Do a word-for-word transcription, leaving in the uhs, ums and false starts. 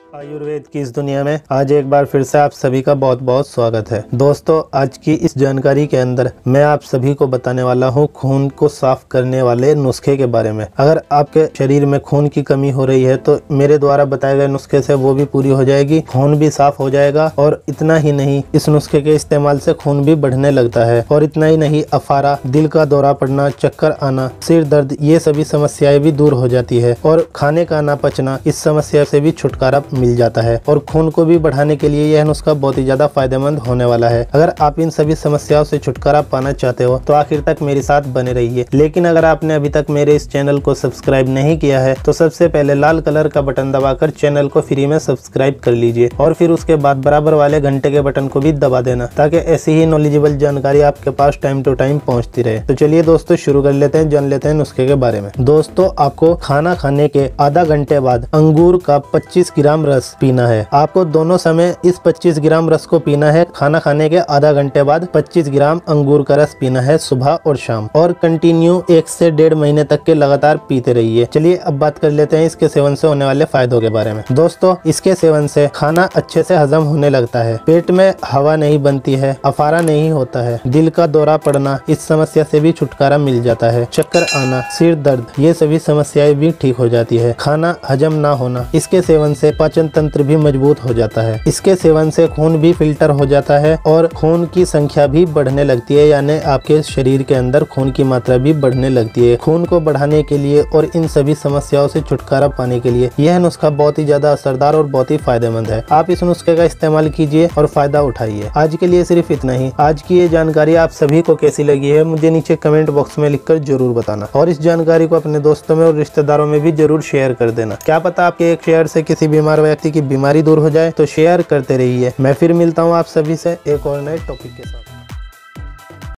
आयुर्वेद की इस दुनिया में आज एक बार फिर से आप सभी का बहुत बहुत स्वागत है। दोस्तों, आज की इस जानकारी के अंदर मैं आप सभी को बताने वाला हूं खून को साफ करने वाले नुस्खे के बारे में। अगर आपके शरीर में खून की कमी हो रही है तो मेरे द्वारा बताए गए नुस्खे से वो भी पूरी हो जाएगी, खून भी साफ हो जाएगा। और इतना ही नहीं, इस नुस्खे के इस्तेमाल से खून भी बढ़ने लगता है। और इतना ही नहीं, अफारा, दिल का दौरा पड़ना, चक्कर आना, सिर दर्द, ये सभी समस्याएं भी दूर हो जाती है। और खाने का ना पचना, इस समस्या से भी छुटकारा मिल जाता है। और खून को भी बढ़ाने के लिए यह नुस्खा बहुत ही ज्यादा फायदेमंद होने वाला है। अगर आप इन सभी समस्याओं से छुटकारा पाना चाहते हो तो आखिर तक मेरे साथ बने रहिए। लेकिन अगर आपने अभी तक मेरे इस चैनल को सब्सक्राइब नहीं किया है तो सबसे पहले लाल कलर का बटन दबाकर चैनल को फ्री में सब्सक्राइब कर लीजिए और फिर उसके बाद बराबर वाले घंटे के बटन को भी दबा देना, ताकि ऐसी ही नॉलेजेबल जानकारी आपके पास टाइम टू टाइम पहुंचती रहे। तो चलिए दोस्तों, शुरू कर लेते हैं, जान लेते हैं नुस्खे के बारे में। दोस्तों, आपको खाना खाने के आधा घंटे बाद अंगूर का पच्चीस ग्राम रस पीना है। आपको दोनों समय इस पच्चीस ग्राम रस को पीना है। खाना खाने के आधा घंटे बाद पच्चीस ग्राम अंगूर का रस पीना है, सुबह और शाम, और कंटिन्यू एक से डेढ़ महीने तक के लगातार पीते रहिए। चलिए अब बात कर लेते हैं इसके सेवन से होने वाले फायदों के बारे में। दोस्तों, इसके सेवन से खाना अच्छे से हजम होने लगता है, पेट में हवा नहीं बनती है, अफारा नहीं होता है, दिल का दौरा पड़ना, इस समस्या से भी छुटकारा मिल जाता है, चक्कर आना, सिर दर्द, ये सभी समस्याएं भी ठीक हो जाती है, खाना हजम ना होना। इसके सेवन से पाचन तंत्र भी मजबूत हो जाता है। इसके सेवन से खून भी फिल्टर हो जाता है और खून की संख्या भी बढ़ने लगती है, यानी आपके शरीर के अंदर खून की मात्रा भी बढ़ने लगती है। खून को बढ़ाने के लिए और इन सभी समस्याओं से छुटकारा पाने के लिए यह नुस्खा बहुत ही ज्यादा असरदार और बहुत ही फायदेमंद है। आप इस नुस्खे का इस्तेमाल कीजिए और फायदा उठाइए। आज के लिए सिर्फ इतना ही। आज की ये जानकारी आप सभी को कैसी लगी है मुझे नीचे कमेंट बॉक्स में लिखकर जरूर बताना, और इस जानकारी को अपने दोस्तों में और रिश्तेदारों में भी जरूर शेयर कर देना। क्या पता आपके एक शेयर से किसी बीमार व्यक्ति की बीमारी दूर हो जाए। तो शेयर करते रहिए। मैं फिर मिलता हूँ आप सभी से एक और नए टॉपिक के साथ।